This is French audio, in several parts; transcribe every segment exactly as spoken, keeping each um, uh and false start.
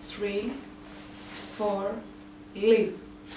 three, four, leave.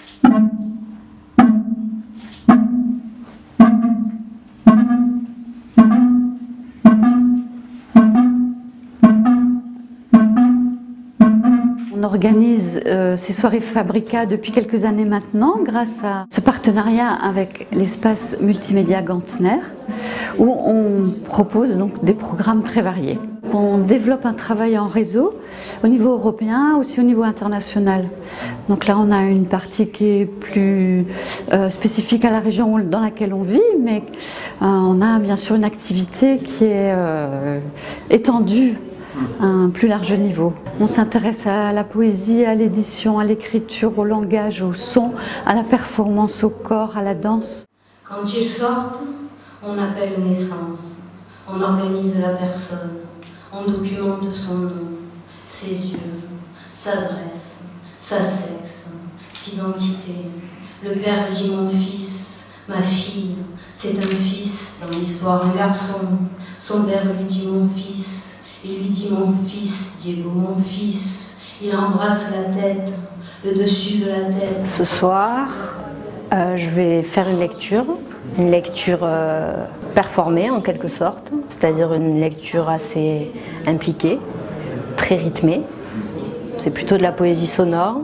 On organise euh, ces soirées Fabrica depuis quelques années maintenant grâce à ce partenariat avec l'espace multimédia Gantner où on propose donc des programmes très variés. On développe un travail en réseau au niveau européen, aussi au niveau international. Donc là on a une partie qui est plus euh, spécifique à la région dans laquelle on vit, mais euh, on a bien sûr une activité qui est euh, étendue à un plus large niveau. On s'intéresse à la poésie, à l'édition, à l'écriture, au langage, au son, à la performance, au corps, à la danse. Quand ils sortent, on appelle naissance, on organise la personne, on documente son nom, ses yeux, sa adresse, sa sexe, s'identité. Le père dit mon fils, ma fille, c'est un fils, dans l'histoire un garçon. Son père lui dit mon fils. Il lui dit mon fils, Diego, mon fils. Il embrasse la tête, le dessus de la tête. Ce soir, euh, je vais faire une lecture, une lecture euh, performée en quelque sorte, c'est-à-dire une lecture assez impliquée, très rythmée. C'est plutôt de la poésie sonore.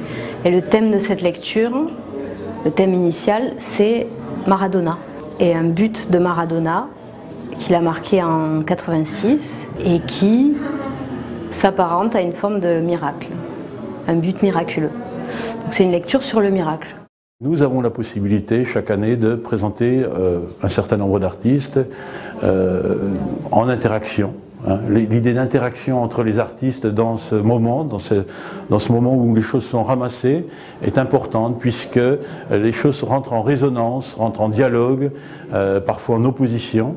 Et le thème de cette lecture, le thème initial, c'est Maradona. Et un but de Maradona, qu'il a marqué en quatre-vingt-six et qui s'apparente à une forme de miracle, un but miraculeux. C'est une lecture sur le miracle. Nous avons la possibilité chaque année de présenter euh, un certain nombre d'artistes euh, en interaction. Hein. L'idée d'interaction entre les artistes dans ce moment, dans ce, dans ce moment où les choses sont ramassées, est importante puisque les choses rentrent en résonance, rentrent en dialogue, euh, parfois en opposition.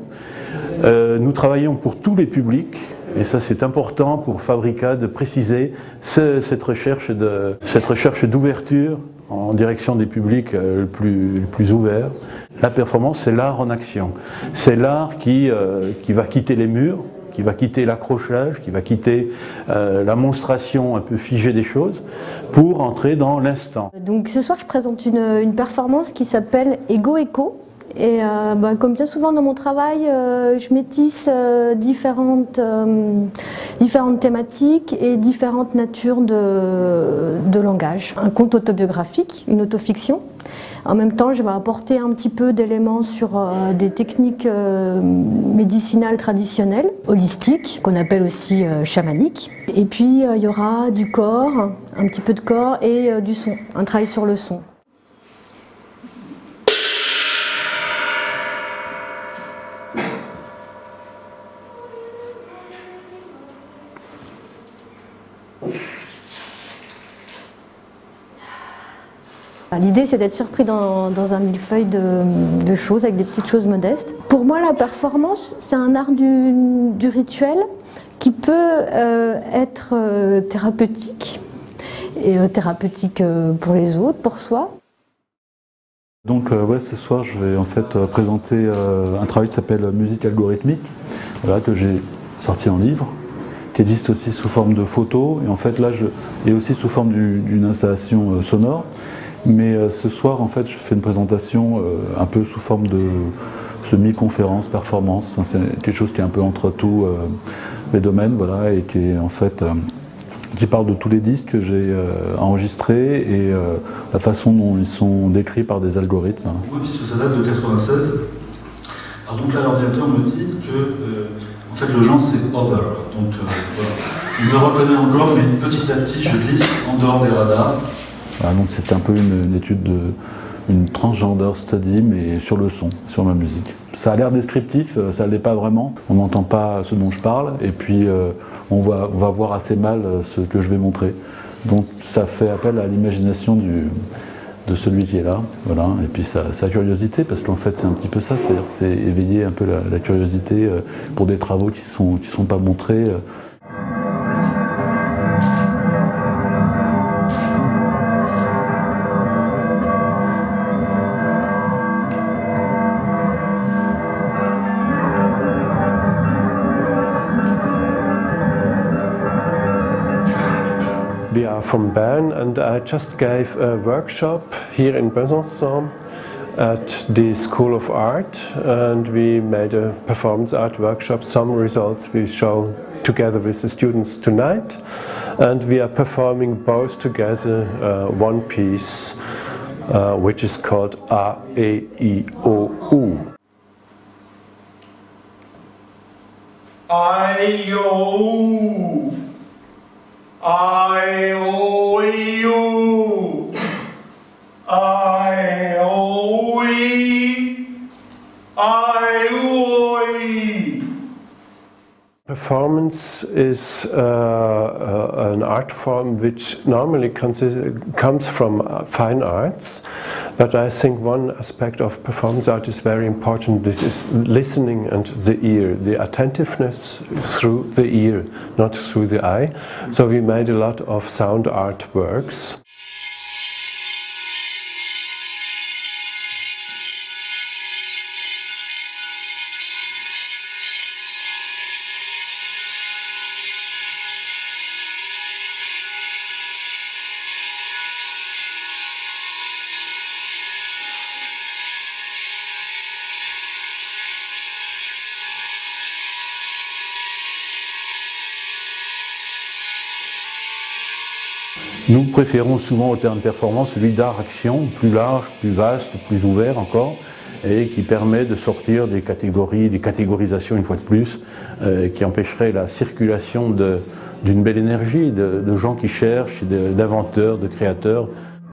Euh, nous travaillons pour tous les publics. Et ça c'est important pour Fabrica de préciser ce, cette recherche de, cette recherche d'ouverture en direction des publics euh, le plus, le plus ouverts. La performance, c'est l'art en action. C'est l'art qui, euh, qui va quitter les murs, qui va quitter l'accrochage, qui va quitter euh, la monstration un peu figée des choses pour entrer dans l'instant. Donc ce soir je présente une, une performance qui s'appelle Ego Echo. Et euh, bah, comme bien souvent dans mon travail, euh, je métisse euh, différentes, euh, différentes thématiques et différentes natures de, de langage. Un conte autobiographique, une autofiction. En même temps, je vais apporter un petit peu d'éléments sur euh, des techniques euh, médicinales traditionnelles, holistiques, qu'on appelle aussi euh, chamaniques. Et puis, il euh, y aura du corps, un petit peu de corps et euh, du son, un travail sur le son. L'idée, c'est d'être surpris dans, dans un millefeuille de, de choses, avec des petites choses modestes. Pour moi, la performance, c'est un art du, du rituel qui peut euh, être euh, thérapeutique, et euh, thérapeutique euh, pour les autres, pour soi. Donc euh, ouais, ce soir, je vais en fait euh, présenter euh, un travail qui s'appelle Musique algorithmique, voilà, que j'ai sorti en livre, qui existe aussi sous forme de photos, et en fait là, je, et aussi sous forme d'une installation euh, sonore. Mais euh, ce soir, en fait, je fais une présentation euh, un peu sous forme de semi-conférence, performance. Enfin, c'est quelque chose qui est un peu entre tous euh, les domaines, voilà, et qui est en fait euh, qui parle de tous les disques que j'ai euh, enregistrés et euh, la façon dont ils sont décrits par des algorithmes. Oui, puisque ça date de quatre-vingt-seize. Alors donc là, l'ordinateur me dit que euh, en fait le genre c'est over. Donc euh, voilà. Il me reconnaît encore, mais petit à petit, je glisse en dehors des radars. Voilà, donc c'est un peu une, une étude de une transgender study, mais sur le son, sur ma musique. Ça a l'air descriptif, ça ne l'est pas vraiment. On n'entend pas ce dont je parle, et puis euh, on, va, on va voir assez mal ce que je vais montrer. Donc ça fait appel à l'imagination de celui qui est là, voilà. Et puis sa, sa curiosité, parce qu'en fait c'est un petit peu ça, c'est-à-dire c'est éveiller un peu la, la curiosité pour des travaux qui ne sont, qui sont pas montrés. We are from Bern, and I just gave a workshop here in Besançon at the School of Art, and we made a performance art workshop. Some results we show together with the students tonight, and we are performing both together uh, one piece uh, which is called A, E, I, O, U. I, O, I, O, U, I, O, I, O, I. Performance is uh, uh, an art form which normally comes from uh, fine arts, but I think one aspect of performance art is very important. This is listening and the ear, the attentiveness through the ear, not through the eye. So we made a lot of sound art works. Nous préférons souvent au terme performance celui d'art-action, plus large, plus vaste, plus ouvert encore, et qui permet de sortir des catégories, des catégorisations une fois de plus, euh, qui empêcherait la circulation d'une belle énergie, de, de gens qui cherchent, d'inventeurs, de créateurs.